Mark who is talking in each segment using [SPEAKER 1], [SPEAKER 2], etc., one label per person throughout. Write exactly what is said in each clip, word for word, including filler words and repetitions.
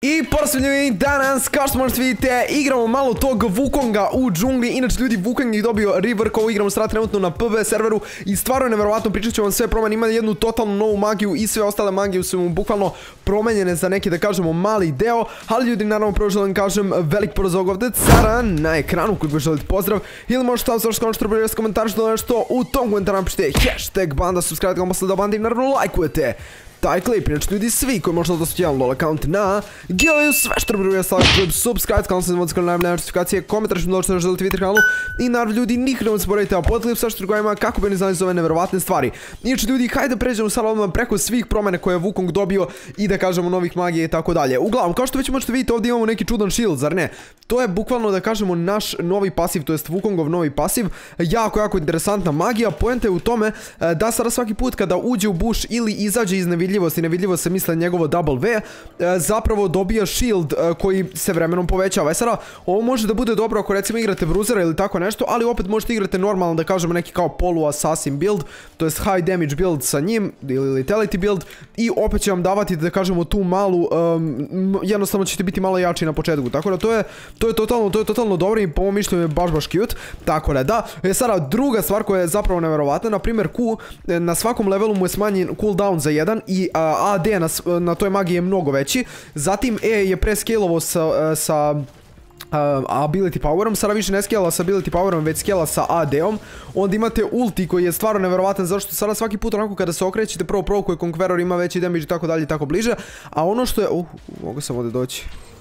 [SPEAKER 1] I posljednji danas, kao što možete vidite, igramo malo tog Wukonga u džungli. Inače ljudi, Wukong je dobio rework, ovo igramo sada trenutno na P V serveru. I stvarno je nevjerovatno, pričat ću vam sve promjene. Ima jednu totalnu novu magiju i sve ostale magije su mu bukvalno promenjene za neki, da kažemo, mali deo. Ali ljudi, naravno, prvo želim kažem velik pozdrav ovdje cara na ekranu koji želite pozdrav. Ili možete tamo zašto što probirati komentar što nešto u tom komentaru napišite hashtag banda, subscribe kao posle da bandi i naravno lajkujete taj klip. Inače ljudi, svi koji možete da su jedan lol account na giveawayu, sve što trebaju staviti klip, subscribe kanal, se zvonite kanal, najavljene notifikacije, komentar što što želite vidjeti kanalu i naravno ljudi, nikada ne zaboravite pod klip sve što trebaju kako bi ne znali za ove nevjerovatne stvari. Inače ljudi, hajde pređemo sad odmah preko svih promjene koje je Wukong dobio i da kažemo novih magija i tako dalje. Uglavnom, kao što već možete vidjeti, ovdje imamo neki čudan shield, zar ne? To je bukvalno, da kažemo, naš novi pasiv, to jest Wukongov novi pasiv. Jako, jako interesantna magija. Poenta je u tome da sada svaki put kada uđe u bush ili izađe iz nevidljivosti, nevidljivo se misle njegovo W, zapravo dobija shield koji se vremenom povećava. E sada, ovo može da bude dobro ako recimo igrate bruzera ili tako nešto, ali opet možete igrati normalno, da kažemo, neki kao polu-assassin build, to jest high damage build sa njim, ili lethality build, i opet će vam davati, da kažemo, tu malu, um, jednostavno ćete biti malo jači na početku, tako da to je, to je totalno, to je totalno dobro i po mom mišljenju je baš baš cute, tako da da. E sada, druga stvar koja je zapravo nevjerovatna, na primjer Q, na svakom levelu mu je smanjen cooldown za jedan i uh, A D na, na toj magiji je mnogo veći, zatim E je prescalovo sa, sa Uh, ability powerom, sada više ne skela sa ability powerom, već skela sa A D-om. Onda imate ulti koji je stvarno nevjerovatan, zato što sada svaki put onako kada se okrećete, prvo prvo koji Conqueror ima veći damage i tako dalje i tako bliže. A ono što je, uh, mogu sam ovdje doći.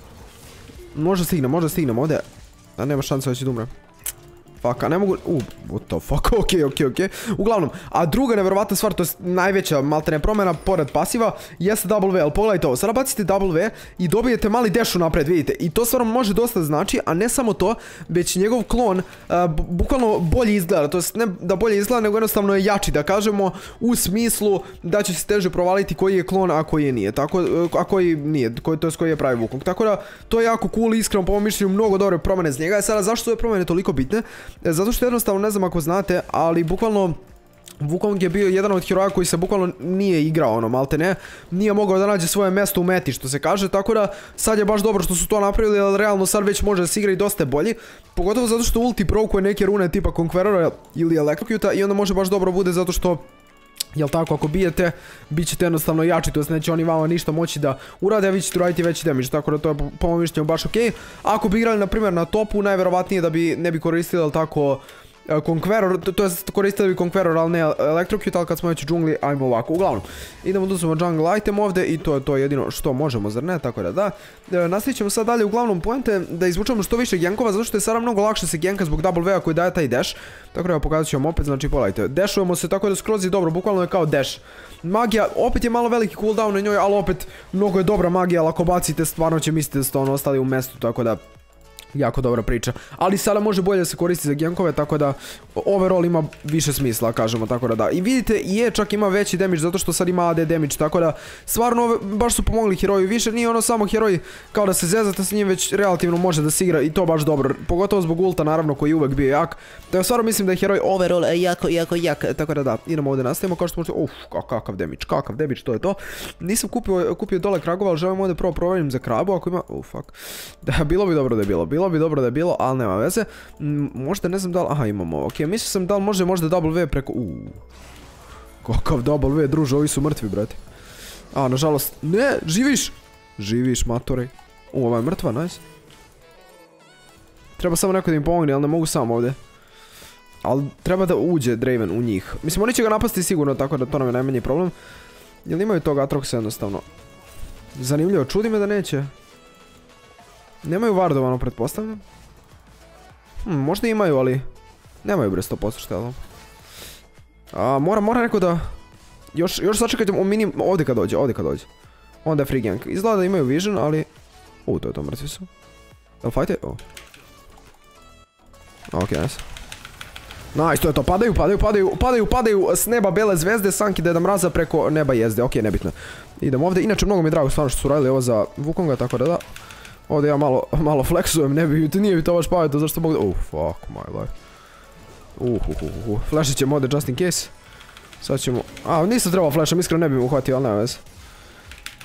[SPEAKER 1] Možda stignem, možda stignem ovdje. A nema šanse da će da umrem. Fuck, a ne mogu, uh, what the fuck, okej, okej, okej. Uglavnom, a druga nevjerovatna stvar, to je najveća maltene promjena, pored pasiva, jeste W, ali pogledajte ovo, sada bacite W i dobijete mali dash napred, vidite, i to stvarno može dosta znači, a ne samo to, već njegov klon, uh, bukvalno bolje izgleda, to jest ne da bolje izgleda, nego jednostavno je jači, da kažemo, u smislu da će se teže provaliti koji je klon, a koji je nije, tako, uh, a koji nije, koji, to jest koji je pravi Wukong, tako da, to je jako cool, iskreno, po mom mišljenju, mnogo dobre promjene z njega. Sada, zašto su ove promjene toliko bitne? Zato što jednostavno, ne znam ako znate, ali bukvalno Wukong je bio jedan od heroja koji se bukvalno nije igrao, ono, malte ne, nije mogao da nađe svoje mjesto u meti, što se kaže, tako da sad je baš dobro što su to napravili, ali realno sad već može da se igra i dosta bolji, pogotovo zato što ulti provokuje neke rune tipa Conquerora ili Electrocuta i onda može baš dobro bude zato što, jel tako, ako bijete, bit ćete jednostavno jači, to jest neće oni vama ništa moći da urade, a vi ćete uraditi veći damage, tako da to je po mom mišljenju baš okej. Ako bi igrali, na primjer, na topu, najverovatnije da bi ne bi koristili, jel tako, Conqueror, to je koristili bi Conqueror, ali ne Electrocute, ali kad smo već u džungli, ajmo ovako. Uglavnom, idemo da uzmemo jungle item ovdje i to je to jedino što možemo, zar ne, tako da da. E, nastavit ćemo sad dalje, uglavnom poente da izvučemo što više genkova, zato što je sada mnogo lakše se genka zbog W-a koji daje taj dash. Tako da evo pokazat ću vam opet, znači pogledajte, dashujemo se tako da skroz je dobro, bukvalno je kao dash. Magija, opet je malo veliki cooldown na njoj, ali opet mnogo je dobra magija, ali ako bacite stvarno će misliti da ste ono ostali u mestu, tako da jako dobra priča, ali sada može bolje da se koristi za genkove, tako da overall ima više smisla, kažemo, tako da da. I vidite, je čak ima veći damage zato što sad ima A D damage, tako da stvarno baš su pomogli heroji više, nije ono samo heroj kao da se zezate s njim, već relativno može da se igra i to baš dobro, pogotovo zbog ulta naravno koji je uvek bio jak, da stvarno mislim da je heroj overall jako, jako jak, tako da da, idemo ovdje nastavimo, kao što možete, uff, kakav damage, kakav damage, to je to. Nisam kupio, kupio dole kragova, ali želim ovdje prvo provjerim za krabu, ako ima, uff, fuck, da, bilo bi dobro da je bilo, bilo bi dobro da je bilo, ali nema veze. Možda ne znam da li, aha, imamo ovo, okej, mislio sam da li može možda W preko, uuu, kakav W, druže, ovi su mrtvi, brate. A, nažalost, ne, živiš, živiš, matore. U, ova je mrtva, nice. Treba samo neko da im pomogne, ali ne mogu sam ovdje. Ali treba da uđe Draven u njih. Mislim, oni će ga napasti sigurno, tako da to nam je najmanji problem. Jel imaju toga Atroxa jednostavno? Zanimljivo, čudi me da neće. Nemaju vardovano, pretpostavljam. Hmm, možda imaju, ali nemaju bre sto posto štelo. A, mora, mora neko da... Još, još sačekajte u minim... Ovdje kad dođe, ovdje kad dođe. Onda je free gank. Izgleda da imaju vision, ali... U, to je to, mrtvi su. Jel fajte? O. Ok, nice. Nice, to je to, padaju, padaju, padaju, padaju, padaju s neba bele zvezde, Sanki Deda Mraza preko neba jezde, ok, nebitno. Idemo ovdje, inače mnogo mi je drago stvarno što su radili ovo za Wukonga, tako da da. Ovdje ja malo, malo flexujem, ne bi, nije bi to baš pametno, zašto mogu da... Uh, fuck my life. Uh, uh, uh, uh, flashit ćemo ovdje just in case. Sad ćemo... A, nisam trebao flasham, iskreno ne bi mu uhvatio, ali nema veze.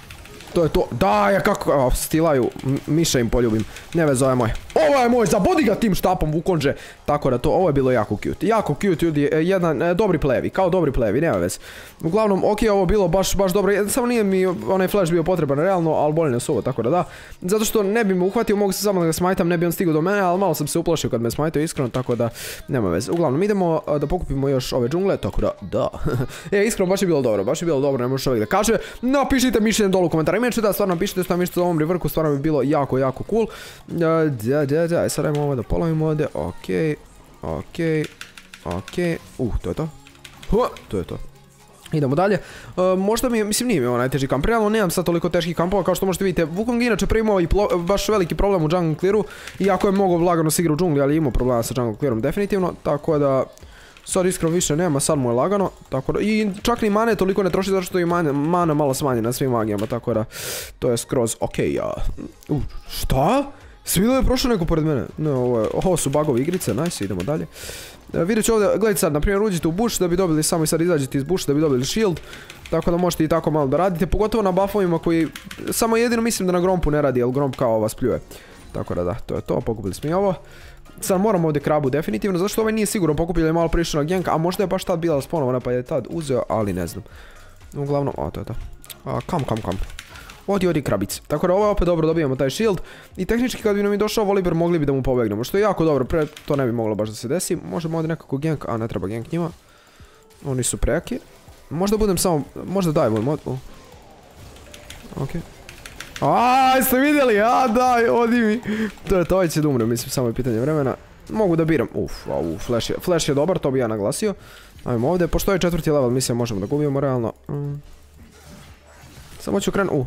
[SPEAKER 1] To je to. Da, ja kako stilaju. Miša im poljubim. Ne veze, ovo je moj. Ovo je moj, zabodi ga tim štapom Wukongže. Tako da to, ovo je bilo jako cute. Jako cute, ljudi, jedan dobri plevi. Kao dobri plevi, nema veze. Uglavnom, ok, ovo bilo baš, baš dobro. Samo nije mi onaj flash bio potreban realno, ali bolje nas ovo, tako da da. Zato što ne bi me uhvatio, mogu se samo da ga smajtam, ne bi on stigao do mene, ali malo sam se uplašio kad me smajtao iskreno, tako da nema veze. Uglavnom, idemo da pokupimo još ove džungle, tako da, da. E, iskreno, baš je bilo dobro, baš je bilo dobro, ne može čovjek da kaže. Napišite mišljenje dole u komentarima. Inače da, stvarno napišite što mislite o ovom reworku, stvarno bi bilo jako, jako cool. Da, da, da, sad ajmo ovo da polovimo ovdje, okej, okej, okej, uh, to je to. To je to. Idemo dalje. Možda mi je, mislim nije mi ovo najteži kamp, realno nemam sad toliko teških kampova kao što možete vidite. Wukong inače prije imao i baš veliki problem u jungle clearu, iako je mogao lagano se igra u džungli, ali imao problema sa jungle clearom definitivno, tako da sad iskreno više nema, sad mu je lagano, tako da, i čak ni mane toliko ne troši zato što je mana malo smanjena na svim magijama, tako da, to je skroz okej, ja. Uh, šta? Svidjelo je prošlo neko pored mene, ne, ovo, je, ovo su bugovi igrice, nice, idemo dalje. E, vidjet ću ovdje, gledajte sad, na primjer uđite u bush da bi dobili, samo i sad izađete iz busha da bi dobili shield, tako da možete i tako malo da radite, pogotovo na buffovima koji, samo jedino mislim da na grompu ne radi, jer gromp kao vas pljuje. Tako da da, to je to, pokupili smo i ovo. Sad moram ovdje krabu definitivno, zato što ovaj nije sigurno pokupio je malo prišao na gank, a možda je baš tad bila sponovana pa je tad uzeo, ali ne znam. Uglavnom, a to je to. A, kam, kam, kam. Odi, odi krabice. Tako da ovo je opet dobro, dobijamo taj shield. I tehnički kad bi nam i došao Volibear mogli bi da mu pobegnemo, što je jako dobro, pre to ne bi moglo baš da se desi. Možemo ovdje nekako gank, a ne treba gank njima. Oni su prejaki. Možda budem samo, možda daj moj mod. Okej. Aaaa, jeste vidjeli? A, daj, odi mi. To je to, ovaj će da umre, mislim, samo je pitanje vremena. Mogu da biram. Uf, au, flash je, flash je dobar, to bi ja naglasio. Ajmo ovdje, pošto je četvrti level, mislim, možemo da gubimo, realno. Mm. Samo ću krenut, uh.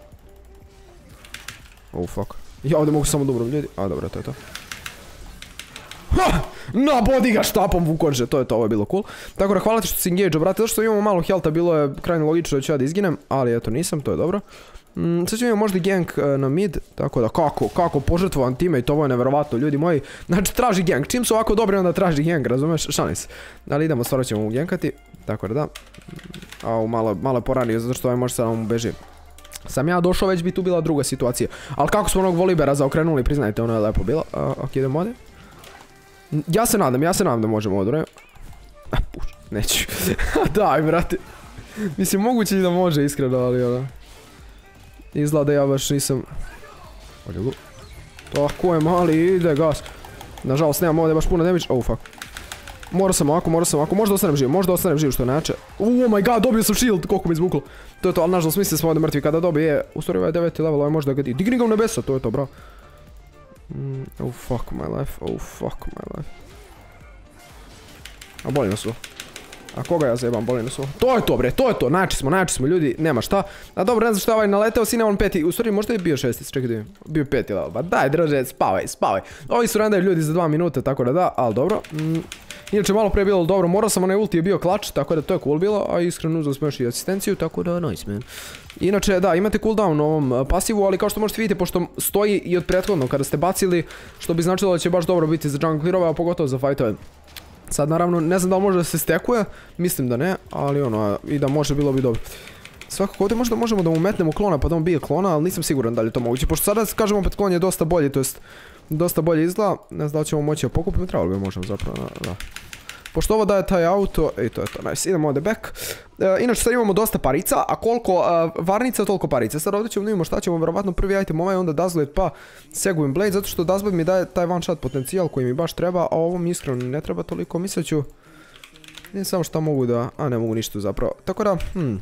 [SPEAKER 1] Oh, fuck. Ja ovdje mogu samo da umrem, ljudi. A, dobro, to je to. Ha! Nabodi ga štapom Wukongže, to je to, ovo je bilo cool. Tako da hvala ti što si engage, brate, zato što imamo malo healtha, bilo je krajnje logično da ću ja da izginem, ali eto nisam, to je dobro. Mm, sad ćemo imati možda gank uh, na mid, tako da kako, kako požrtvovan teammate, ovo je nevjerovatno, ljudi moji. Znači traži gank, čim su ovako dobri onda traži gank, razumeš, šanis. Ali idemo, stvarno ćemo mu gankati, tako da da. Au, malo, malo je poranio, zato što ovaj može sad mu beži. Sam ja došao, već bi tu bila druga situacija. Ali kako smo onog Volibeara zaokrenuli, priznajte, ono je lepo bilo. Uh, ok, idemo ovdje. Ja se nadam, ja se nadam da možemo ovdje. Ah, puš, neću. Daj, brate. Mislim, moguće i da može, iskreno, ali ono. Izgleda ja baš nisam... Tako je, mali, ide gas. Nažalost, nemam ovdje baš puno damage. Oh, fuck. Morao sam ovako, morao sam ovako. Možda ostanem živ, možda ostanem živ što je neče. Oh my god, dobio sam shield, koliko mi izbuklo. To je to, ali nažalost mislili smo ovdje mrtvi kada dobije. U stvari ovaj deveti level, ovaj možda ga di. Digni ga u nebesa, to je to, bro. Mm, oh fuck my life, oh fuck my life. A boli nas ovo. A koga ja zajebam, boli nas ovo. To je to, bre, to je to, najči smo, najči smo ljudi, nema šta. A dobro, ne znam šta ovaj naleteo, sine on peti, u stvari možda je bio šestic, čekaj da vidim. Bio peti level, ba daj druže, spavaj, spavaj. Ovi su rendaju ljudi za dva minute, tako da da, ali dobro. Mm. Inače malo prije bilo dobro, morao sam, onaj ulti je bio klač, tako da to je cool bilo, a iskreno uzeli smo još i asistenciju, tako da nice man. Inače da, imate cooldown u ovom pasivu, ali kao što možete vidjeti, pošto stoji i od prethodno kada ste bacili, što bi značilo da će baš dobro biti za jungle clearove, a pogotovo za fightove. Sad naravno, ne znam da li može da se stekuje, mislim da ne, ali ono, i da može, bilo bi dobro. Svakako ovdje možda možemo da mu metnemo klona pa da on bije klona, ali nisam siguran da li je to moguće, pošto sada kažemo opet klon je dosta bolji, to jest dosta bolje izgleda, ne znam da li ćemo moći da pokupimo, trebalo bi možemo zapravo, da. Pošto ovo daje taj auto, i to je to, nice, idemo ovdje back. E, inače sad imamo dosta parica, a koliko uh, varnica, toliko parica. Sad ovdje ćemo da vidimo šta ćemo, verovatno prvi item ovaj onda Dazzlet pa Seguin Blade, zato što Dazzlet mi daje taj one shot potencijal koji mi baš treba, a ovo mi iskreno ne treba toliko, misleću. Ne samo šta mogu da, a ne mogu ništa zapravo, tako da, hm.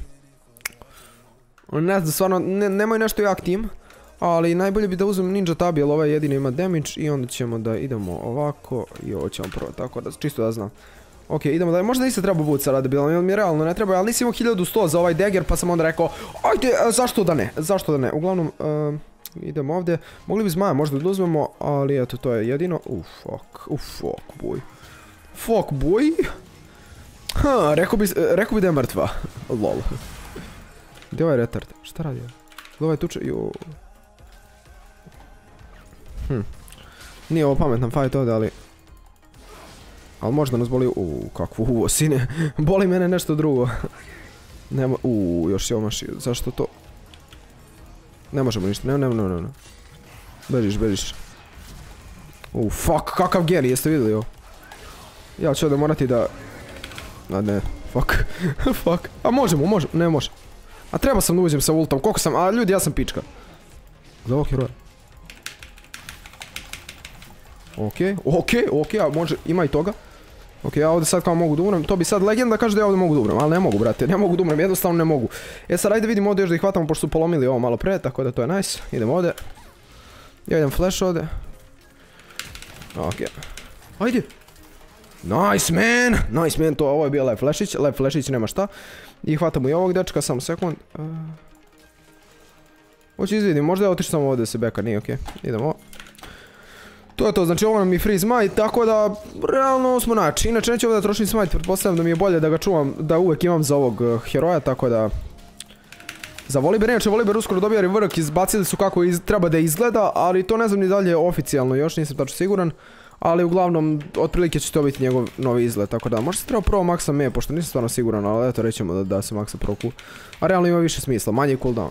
[SPEAKER 1] Ne znam, stvarno, ne, nemoj nešto jak tim. Ali najbolje bi da uzmem Ninja Tabi, jer ovaj jedino ima damage i onda ćemo da idemo ovako i ovo ćemo prvo, tako da čisto da znam. Ok, idemo da, možda nisi trebao boot sada bilo, jer mi realno ne treba, ali nisi imao hiljadu sto za ovaj dagger pa sam onda rekao, ajde, zašto da ne, zašto da ne, uglavnom, uh, idemo ovdje, mogli bi zmaja možda da uzmemo, ali eto, to je jedino, uff, fuck, uff, fuck, boy, fuck, boy, ha, rekao bi, rekao bi da je mrtva, lol, gdje je ovaj retard, šta radi, gdje ovaj tuče, jo. Hm. Nije ovo pametan fight ovdje, ali... Ali možda nas boli... Uuu, kakvu uvo, sine. Boli mene nešto drugo. Nema... Uuu, još je omašio. Zašto to? Ne možemo ništa, ne, ne, ne, ne, ne. Bežiš, bežiš. U, fuck, kakav genij, jeste vidjeli ovo? Ja ću ovdje morati da... A ne, fuck, fuck. A možemo, možemo, ne može. A treba sam da uđem sa ultom, koliko sam, a ljudi ja sam pička. Za ovog heroja. Okej, okej, okej, a može, ima i toga. Okej, ja ovdje sad kao mogu da umrem, to bi sad legenda kaže da ja ovdje mogu da umrem, ali ne mogu brate, ne mogu da umrem, jednostavno ne mogu. E sad ajde vidimo ovdje još da ih hvatamo pošto su polomili ovo malo pre, tako da to je nice. Idemo ovdje. Ja idem flash ovdje. Okej. Ajde. Nice man, nice man, to ovo je bio live flashić, live flashić nema šta. I hvatamo i ovog dečka, samo sekund. Hoću izvidim, možda je otišao samo ovdje se beka, nije okej, idemo. To je to, znači ovo nam je free smite, tako da realno smo naći. Inače neću ovdje da trošim smite, pretpostavljam da mi je bolje da ga čuvam, da uvijek imam za ovog uh, heroja, tako da... Za Volibear, inače Volibear uskoro dobija rework, izbacili su kako iz, treba da izgleda, ali to ne znam ni dalje oficijalno, još nisam tačno siguran. Ali uglavnom, otprilike će to biti njegov novi izgled, tako da možda se treba prvo maksa me, pošto nisam stvarno siguran, ali eto rećemo da, da se maksa prvo cool. A realno ima više smisla, manje cooldown.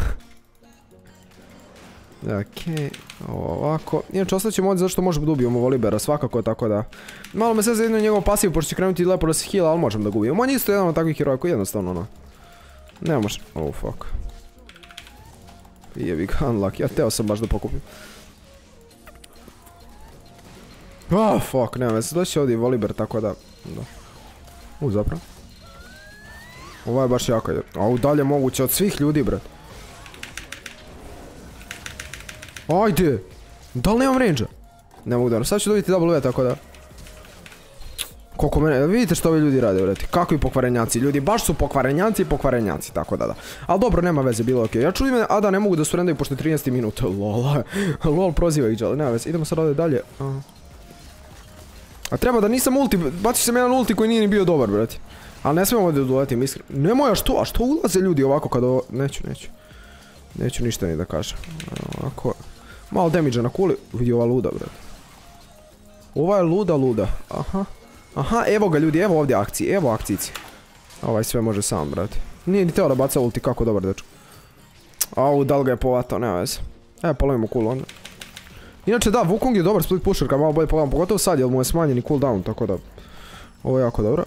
[SPEAKER 1] Okej, ovako. Inače ostaćemo ovdje zašto možemo da ubijemo Volibeara svakako, tako da... Malo me sve za jednu njegov pasiv, pošto će krenuti lepo da se heala, ali možemo da ga ubijemo. On je isto jedan od takvih heroja koji jednostavno ono... Ne može... Oh fuck. Jebi ga, unlucky, ja teo sam baš da pokupim. Oh fuck, nema veze, doći ovdje i Volibear, tako da... Da. U, zapravo. Ovo je baš jako, a dalje moguće od svih ljudi, brat. Ajde! Da li nemam range-a? Ne mogu da, sad ću dobiti W, tako da... Koliko mene, vidite što ovi ljudi rade, vrati. Kakvi pokvarenjaci, ljudi baš su pokvarenjaci i pokvarenjaci, tako da da. Ali dobro, nema veze, bilo okej. Ja čudim me, a da ne mogu da surrendaju pošto je trinaest minuta, lol. Lol, proziva ih ali nema veze. Idemo sad ovdje dalje. A treba da nisam ulti, bacio sam jedan ulti koji nije ni bio dobar, brati. Ali ne smijem ovdje doletim, iskreno. Nemoj, a što, a što ulaze ljudi ovako kada ovo... Neću, neću. Neću ništa ni da kažem. Ovako... Malo damage-a na kuli. Vidi ova luda, brate. Ova je luda, luda. Aha. Aha, evo ga ljudi, evo ovdje akcije, evo akcijici. Ovaj sve može sam, brate. Nije ni teo da baca ulti, kako dobar dečko. Au, da li ga je povatao, nema veze. Evo, polovimo cool onda. Inače da, Wukong je dobar split pusher, kad malo bolje pogledam, pogotovo sad, jer mu je smanjeni cooldown, tako da... Ovo je jako dobro.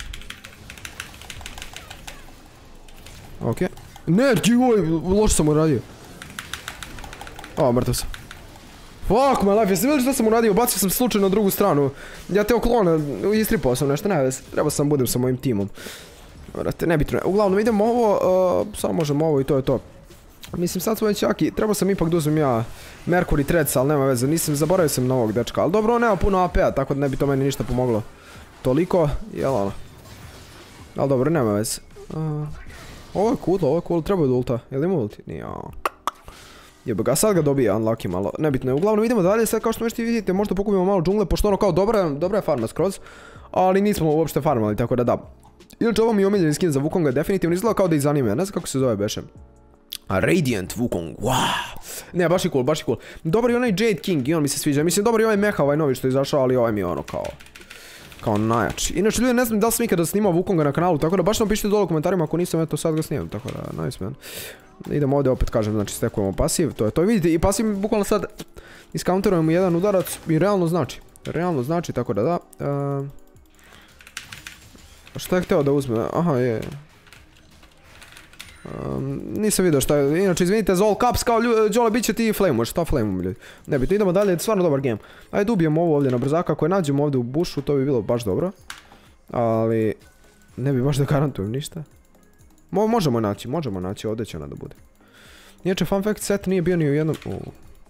[SPEAKER 1] Okej. Ne, oj, loš sam uradio. O, mrtav sam. Fuck my life, jeste vidjeli što sam uradio? Bacio sam slučajno na drugu stranu. Ja teo klona, istripao sam nešto, ne veze. Treba sam budem sa mojim timom. Vrate, nebitno je. Uglavnom idemo ovo, uh, samo možemo ovo i to je to. Mislim, sad smo već jaki, trebao sam ipak da uzmem ja Mercury Threads, ali nema veze, nisam, zaboravio sam na ovog dečka. Ali dobro, on nema puno A P-a, tako da ne bi to meni ništa pomoglo. Toliko, jel ono. Ali dobro, nema veze. Uh, ovo je cool, ovo je cool, treba da ulta. Jel ima ulti? Nije, aaa. Jebe ga, sad ga dobija unlucky malo, nebitno je. Uglavnom idemo dalje, sad kao što možete vidjeti možda pokupimo malo džungle, pošto ono kao dobra, dobra je farma skroz. Ali nismo uopšte farmali, tako da da. Inače ovo mi je omiljeni skin za Wukonga, definitivno izgleda kao da iz anime, ne znam kako se zove beše. A Radiant Wukong, wow. Ne, baš je cool, baš je cool. Dobar je onaj Jade King i on mi se sviđa, mislim dobar je ovaj meha, ovaj novi što je izašao, ali ovaj mi je ono kao... Kao najjači. Inače ljudi, ne znam da li sam ikada snimao Wukonga na kanalu, tako da baš nam pišite dole u komentarima ako nisam, eto sad ga snimam, tako da, nice man. Idemo ovdje opet kažem, znači stekujemo pasiv, to je to, vidite i pasiv bukvalno sad iskaunterujemo jedan udarac i realno znači, realno znači, tako da da. Uh, šta je hteo da uzme, aha je. Um, nisam vidio šta je, inače izvinite za all caps kao Đole bit će ti flame, šta flame ljudi. Ne bitno, idemo dalje, stvarno dobar game. Ajde ubijemo ovo ovdje na brzaka, ako je nađemo ovdje u bushu to bi bilo baš dobro. Ali ne bi baš da garantujem ništa. Mo možemo naći, možemo naći, ovdje će ona da bude. Inače fun fact set nije bio ni u jednom... Uuu,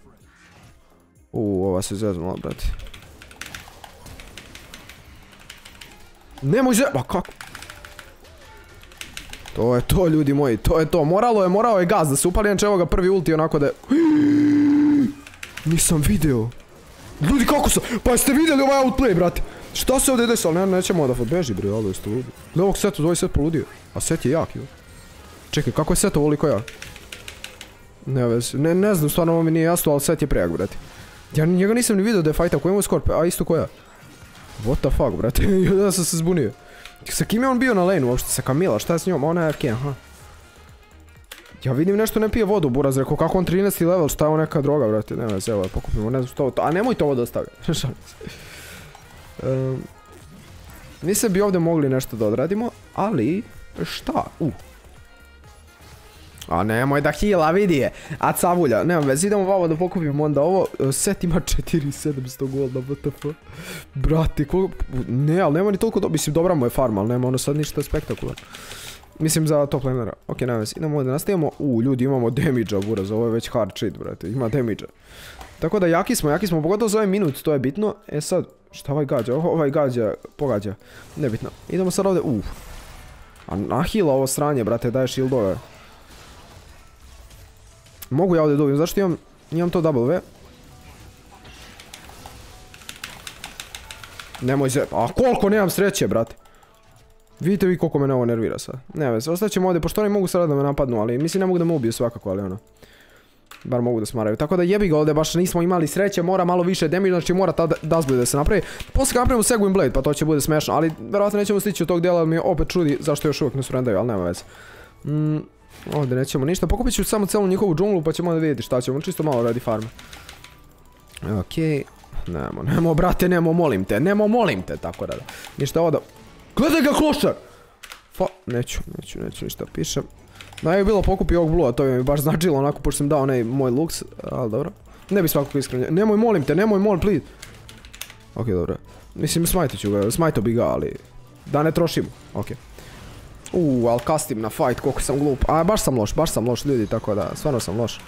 [SPEAKER 1] Uuu, ova se zeznula, brate. Nemoj ze... Pa kako? To je to, ljudi moji, to je to. Moralo je, morao je gaz da se upali, inače evo ga prvi ulti onako da je... Nisam video. Ljudi kako sam... Pa jeste vidjeli ovaj outplay, brate? Šta se ovdje desilo? Ne, nećemo da beži, bre, ali jeste ludi. Gle ovog seta, ovaj set poludio. A set je jak, jo. Čekaj, kako je set ovoliko jak? Ne vez, ne, ne znam, stvarno ovo mi nije jasno, ali set je prejak, brate. Ja njega nisam ni vidio da je fajta, ko ima Skorp, a isto koja? What the fuck, brate, ja sam se zbunio. Sa kim je on bio na laneu uopšte? Sa Camilla, šta je s njom? Ona je F K, aha. Ja vidim nešto ne pije vodu, Buraz, rekao kako on trinaesti level, šta je ovo neka droga, brate, ne vez, evo, pokupimo, ne znam što ovo to, a nemojte ovo da ostavljati, šalim se. Um, mislim bi ovdje mogli nešto da odradimo, ali, šta, u. A nemoj da hila, vidi je, a cavulja, nemam vez, idemo vamo da pokupimo onda ovo, set ima četiri tisuće sedamsto golda, W T F, brate, koliko, ne, ali nema ni toliko, do... mislim, dobra mu je farma, ali nema ono sad ništa spektakularno. Mislim za top lanera. Ok, nema vez. Idemo da nastavimo. U, ljudi, imamo damage-a, Buraz. Ovo je već hard shit, brate. Ima damage-a. Tako da jaki smo, jaki smo. Pogotovo za ovaj minut, to je bitno. E sad, šta ovaj gađa? Ovaj gađa, pogađa. Nebitno. Idemo sad ovdje. Uf. A nahila ovo sranje, brate. Daje shieldove. Mogu ja ovdje dobijem. Zašto imam, imam to W? Nemoj se. A koliko nemam sreće, brate. Vidite vi koliko me ovo nervira sad. Ne vez, ostaćemo ovdje, pošto oni mogu sada da me napadnu, ali mislim ne mogu da me ubiju svakako, ali ono. Bar mogu da smaraju. Tako da jebi ga ovdje, baš nismo imali sreće, mora malo više damage, znači mora ta dustblade da se napravi. Poslije kad napravimo Seguin Blade, pa to će bude smešno, ali verovatno nećemo stići od tog dijela, ali mi opet čudi zašto još uvijek ne surrendaju, ali nema veze. Mm, ovdje nećemo ništa, pokupit ću samo celu njihovu džunglu, pa ćemo onda vidjeti šta ćemo, čisto malo radi farma. Okej, nemo, nemo brate, nemo, molim te, nemo, molim te, tako da. Ništa ovo da... Gledaj ga klošar! Fa, neću, neću, neću ništa pišem. No je bilo pokupi ovog blua, to bi mi baš značilo onako pošto sam dao onaj moj luks, ali dobro. Ne bi svakako iskreno, nemoj molim te, nemoj molim, please. Ok, dobro. Mislim, smajtit ću ga, smajto bi ga, ali... Da ne trošimo, ok. Uuu, ali kastim na fight, koliko sam glup. A, baš sam loš, baš sam loš ljudi, tako da, stvarno sam loš.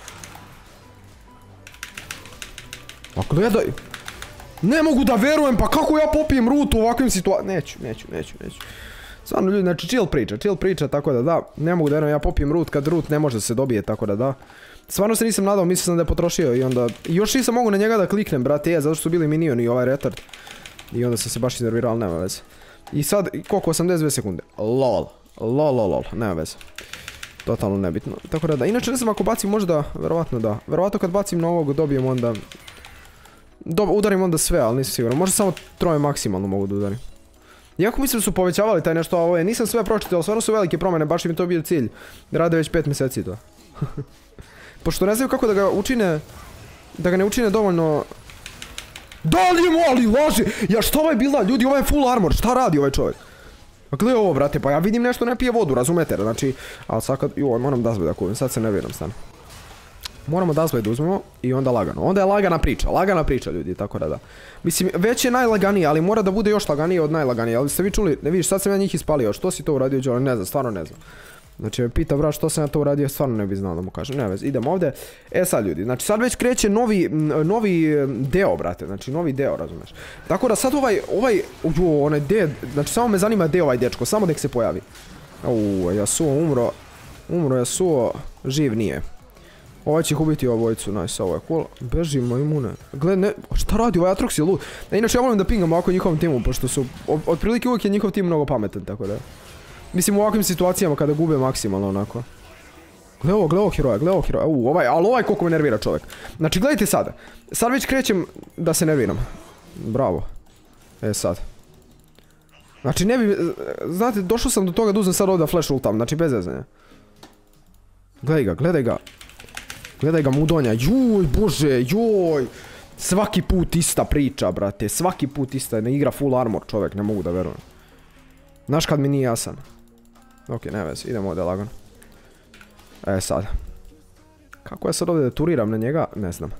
[SPEAKER 1] A gledaj! Ne mogu da verujem, pa kako ja popijem root u ovakvim situacijama? Neću, neću, neću, neću. Stvarno ljudi, znači chill priča, chill priča, tako da da. Ne mogu da verujem, ja popijem root kad root ne može da se dobije, tako da da. Stvarno se nisam nadao, mislio sam da je potrošio i onda... Još nisam mogu na njega da kliknem, brate, je, zato što su bili minioni i ovaj retard. I onda sam se baš iznervirao, ali nema veze. I sad, koliko, osamdeset dve sekunde. Lol. Lol, lol, lol, nema veze. Totalno nebitno. Tako da da, inače ne znam ako bacim možda, verovatno da. Verovatno kad bacim na ovog dobijem onda... Dobro, udarim onda sve, ali nisam siguran. Možda samo troje maksimalno mogu da udarim. Iako mislim da su povećavali taj nešto, a ovo je, nisam sve pročitao, ali stvarno su velike promjene, baš im to bio cilj. Rade već pet mjeseci to. Pošto ne znaju kako da ga učine, da ga ne učine dovoljno... Da li je moli, laži! Ja što ovaj bila, ljudi, ovaj je full armor, šta radi ovaj čovjek? Pa gledaj ovo, brate, pa ja vidim nešto ne pije vodu, razumete, znači... Ali sad kad, joj, moram da da kupim, sad se ne vjerujem stan. Moramo dazvoj da uzmemo i onda lagano. Onda je lagana priča, lagana priča ljudi, tako da da. Mislim, već je najlaganije, ali mora da bude još laganije od najlaganije. Ali ste vi čuli, ne vidiš, sad sam ja njih ispalio, što si to uradio, Joel? Ne znam, stvarno ne znam. Znači, me pita brat što sam ja to uradio, stvarno ne bi znao da mu kažem. Ne vez, idemo ovdje. E sad ljudi, znači sad već kreće novi, novi deo, brate, znači novi deo, razumeš. Tako da sad ovaj, ovaj, ujo, onaj de, znači samo me zanima de ovaj dečko, samo nek se pojavi. Uuu, Yasuo umro, umro Yasuo, živ nije. Ovaj će ih ubiti obojicu, nice, ovo je cool. Bežimo imune. Gle, ne, šta radi ovaj Atrox je lud. E, inače ja volim da pingam ovako njihovom timu, pošto su, otprilike uvijek je njihov tim mnogo pametan, tako da. Mislim u ovakvim situacijama kada gube maksimalno onako. Gle ovo, gle ovo heroja, gle ovo heroja, uuu, ovaj, ali ovaj koliko me nervira čovjek. Znači gledajte sada, sad već krećem da se nerviram. Bravo. E sad. Znači ne bi, znate, došao sam do toga da uzem sad ovdje flash ultam, znači bez zezanja. Gledaj ga, gledaj ga. Gledaj ga mudonja, juj bože, joj. Svaki put ista priča, brate, svaki put ista, ne igra full armor čovjek, ne mogu da verujem. Znaš kad mi nije jasan. Ok, ne vez, idemo ovdje lagano. E sad. Kako ja sad ovdje da turiram na njega, ne znam.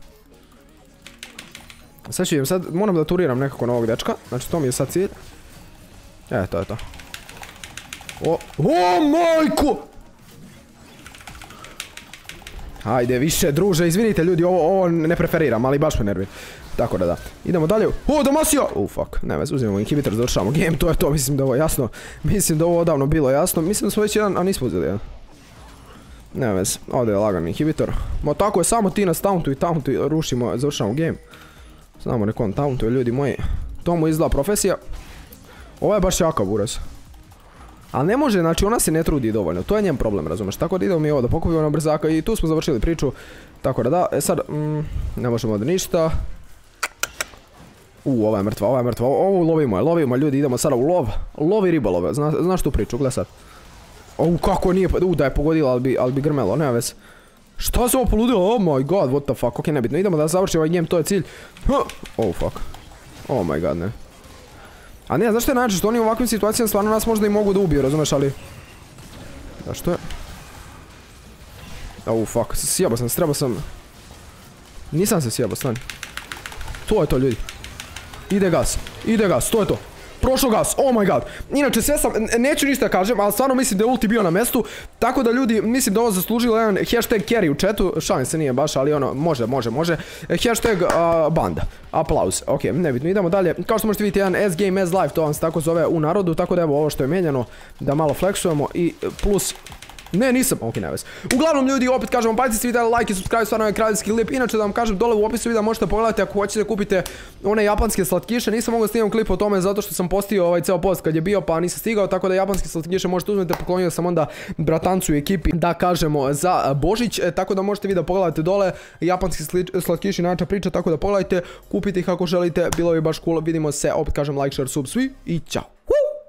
[SPEAKER 1] Sad ću idem, sad moram da turiram nekako na ovog dečka, znači to mi je sad cilj. E, to je to. O, o majko! Hajde, više, druže, izvinite ljudi, ovo, ovo ne preferiram, ali baš me nervira. Tako da da. Idemo dalje. O, Damasio! U, fuck. Ne vez, uzimamo inhibitor, završavamo game, to je to, mislim da ovo je jasno. Mislim da ovo odavno bilo jasno. Mislim da smo već jedan, a nismo uzeli jedan. Ne vez, ovdje je lagan inhibitor. Ma tako je, samo ti nas tauntu i tauntu i rušimo, završavamo game. Znamo nekom tauntuje, ljudi moji. To mu izgleda profesija. Ovo je baš jaka buraz. Ali ne može, znači ona se ne trudi dovoljno, to je njen problem, razumeš, tako da idemo mi ovo da pokupimo na brzaka i tu smo završili priču. Tako da da, e sad, mm, ne možemo da ništa. U, ova je mrtva, ova je mrtva, ovo lovimo je, lovimo je, ljudi, idemo sada u lov. Lovi ribolove, Zna, znaš tu priču, gledaj sad. O, kako nije, u, da je pogodila, ali bi, ali bi grmelo, nema veze. Šta se ovo poludilo? Oh my god, what the fuck, ok, nebitno, idemo da završimo ovaj game, to je cilj. Oh fuck. Oh my god, ne. A ne, znaš što je način, što oni u ovakvim situacijama stvarno nas možda i mogu da ubiju, razumeš, ali... Da što je? Oh fuck, sjebao sam, trebao sam... Nisam se sjebao, stani. To je to, ljudi. Ide gas, ide gas, to je to. Prošao gas, oh my god. Inače sve sam, neću ništa kažem, ali stvarno mislim da je ulti bio na mestu. Tako da ljudi, mislim da ovo zaslužilo jedan hashtag carry u chatu. Šalim se, nije baš, ali ono, može, može, može. Hashtag uh, banda. Aplauz, ok, nebitno, idemo dalje. Kao što možete vidjeti, jedan S game, S live, to vam se tako zove u narodu. Tako da evo ovo što je mijenjano, da malo flexujemo i plus... Ne, nisam, ok, ne vez. Uglavnom ljudi, opet kažemo, pazite se vidjeli like i subscribe, stvarno je kraljevski lip. Inače da vam kažem, dole u opisu videa možete pogledati ako hoćete kupite one japanske slatkiše. Nisam mogao snimam klip o tome zato što sam postio ovaj ceo post kad je bio, pa nisam stigao. Tako da japanske slatkiše možete uzmeti, poklonio sam onda bratancu i ekipi, da kažemo, za Božić. E, tako da možete vidjeti, pogledajte dole japanski slatkiši, način priča, tako da pogledajte, kupite ih ako želite, bilo bi baš cool. Vidimo se, opet kažem, like, share, sub, svi i ćao.